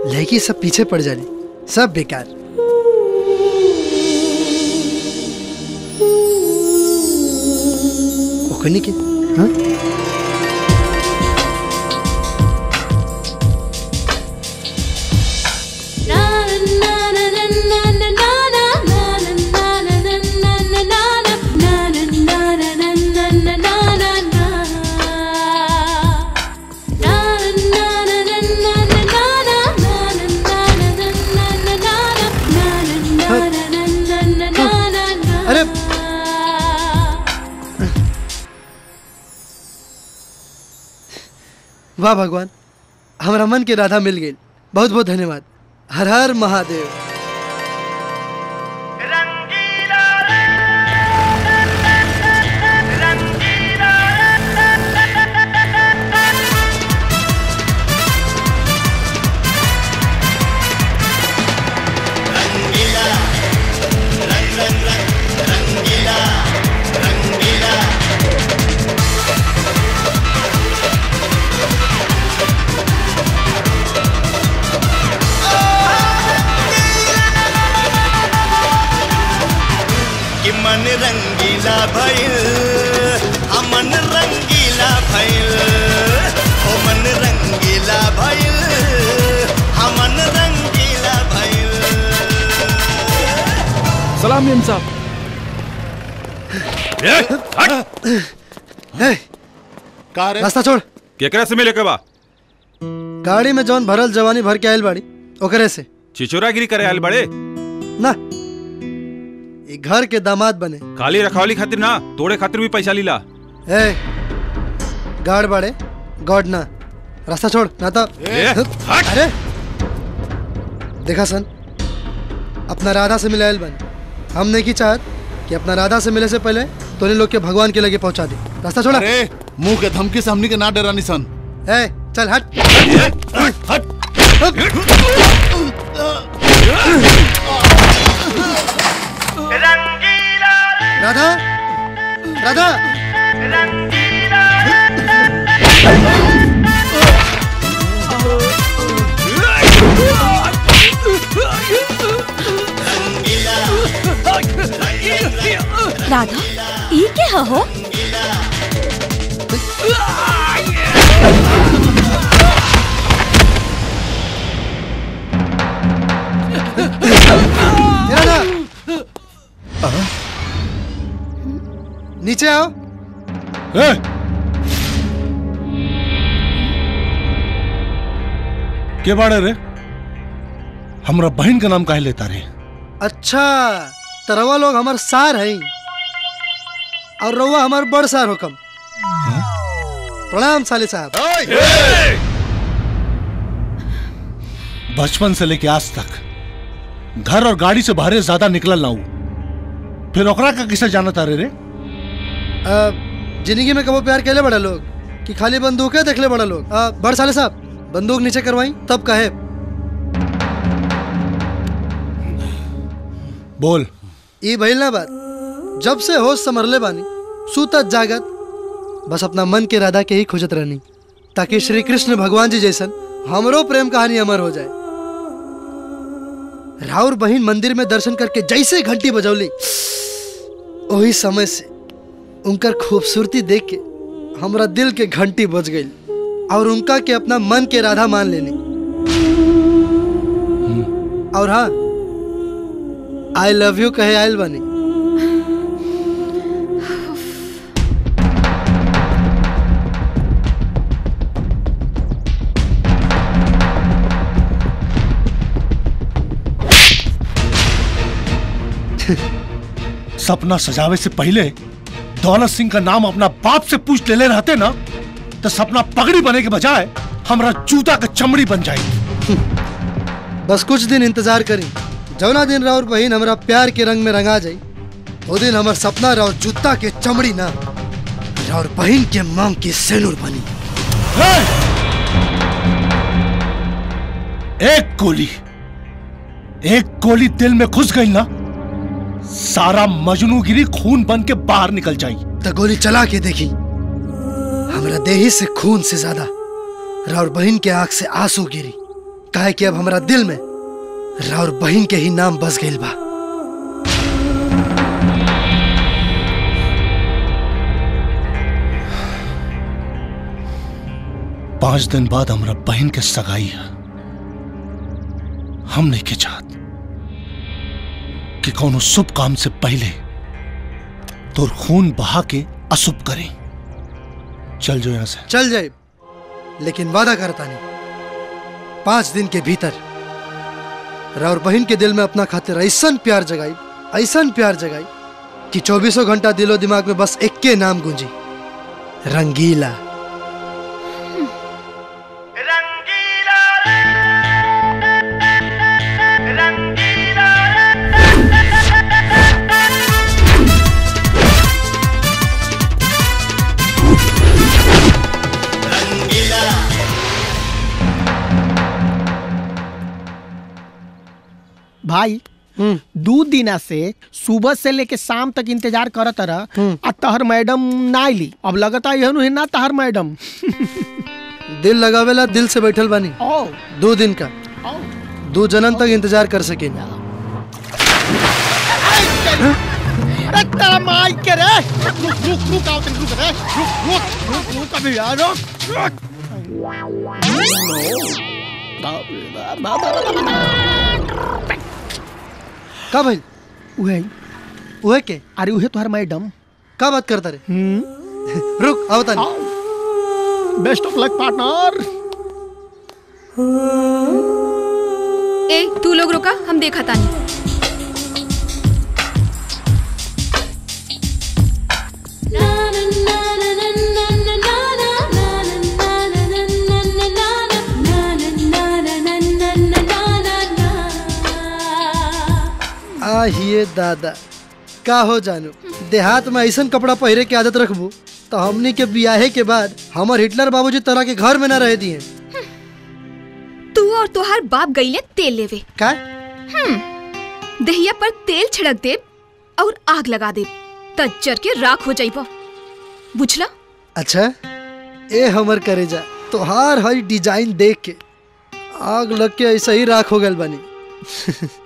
लड़की सब पीछे पड़ जानी, सब बेकार। ओकनी के हाँ? वाह भगवान, हमारा मन के राधा मिल गई। बहुत बहुत धन्यवाद। हर हर महादेव। मन रंगीला भइल, मन रंगीला भइल, ओ मन रंगीला भइल, मन रंगीला भइल। सलाम मेम साहब। रास्ता छोड़। केकरा से मिले के बा? गाड़ी में जौन भरल जवानी भर के आयल बाड़ी ओकरे से। छिछोरागिरी करे आयल बड़े ना, घर के दामाद बने। खाली रखवाली खातिर ना, तोड़े खातिर भी पैसा लीला। ए, गाड़ बड़े गॉड ना। रास्ता छोड़ ना तो। अरे देखा सन, अपना राधा से मिलायल बने। हमने की चाहत कि अपना राधा से मिले से पहले तोने लोग के भगवान के लगे पहुंचा दे। रास्ता छोड़ा। अरे मुंह के धमकी से हमनी के ना डरा निसन। ए चल हट। हट। राधा, राधा, राधा, ये क्या हो? नीचे आओ। के बाड़े रे? हमरा बहन का नाम काहे लेता रे? अच्छा, तरवा लोग हमार सार हैं और रउआ हमार बड़ सार हुकम। प्रणाम साले साहब। बचपन से लेके आज तक घर और गाड़ी से बाहर ज्यादा निकलल ना हूं, फिर ओकरा का किसे जाना तारे रे? जिंदगी में कबो प्यार केले बड़ा लोग कि खाली बंदूकें देखले बड़ा लोग। बड़ साले साहब, बंदूक नीचे करवाई तब कहे। बोल। ई भइल ना बात, जब से होश संभरले बानी, सूतत जागत बस अपना मन के राधा के ही खोजत रहनी, ताकि श्री कृष्ण भगवान जी जैसन हमरो प्रेम कहानी अमर हो जाए। राउर बहिन मंदिर में दर्शन करके जैसे घंटी बजौली, वही समय से उनकर खूबसूरती देख के हमरा दिल के घंटी बज गई और उनका के अपना मन के राधा मान लेनी। और हाँ, आई लव यू कहे आयल बानी। सपना सजावे से पहले दौलत सिंह का नाम अपना बाप से पूछ ले रहते ना, तो सपना पगड़ी बने के बजाय हमरा जूता का चमड़ी बन जाएगी। बस कुछ दिन इंतजार करी, जौना दिन राउर बहिन हमरा प्यार के रंग में रंगा जाई, वो दिन हमार सपना राउर जूता के चमड़ी ना, राउर बहिन के मांग की सेनुर बनी। एक गोली दिल में घुस गई ना, सारा मजनूगिरी खून बन के बाहर निकल जाई। तो गोली चला के देखी, हमरा देही से खून से ज्यादा राउर बहिन के आंख से आंसू गिरी, काहे कि अब हमरा दिल में राउर बहिन के ही नाम बस गइल बा। पांच दिन बाद हमरा बहन के सगाई है। हम नहीं के चाहत कि कोनो शुभ काम से पहले तोर खून बहा के अशुभ करें। चल जो यहां से। चल जाए, लेकिन वादा करता नहीं 5 दिन के भीतर राउर बहन के दिल में अपना खातिर ऐसन प्यार जगाई कि 24 घंटा दिलो दिमाग में बस एक के नाम गूंजी, रंगीला। भाई 2 दिन से सुबह से लेके शाम तक इंतजार करत रहा, तहर मैडम ना आईली। अब लगता है ना तहर मैडम। दिल लगावेला दिल से बैठल बानी। 2 दिन का 2 जन्म तक इंतजार कर सके। माई के रे, रुक आओ तुम, रुक अभी यार, का भाई? उहे के? अरे उहे तुहार मैडम। का बात करता रे? रुक आओ तानी। Best of luck partner. ए तू लोग रुका, हम देखा तानी। आहिए दादा, का हो जानू देहात में ऐसा कपड़ा पहरे के आदत रखबू तो हमनी के बियाहे के बाद हमार हिटलर बाबूजी तरह के घर में न रह दिए। तू और तोहार बाप गईले तेल लेवे का? दहिया पर तेल छिड़क दे और आग लगा दे, तज्जर के राख हो जाइबा, बुझला? अच्छा ए हमर करेजा, तोहार हर डिजाइन देख के आग लग के ऐसा ही राख हो गल बनी।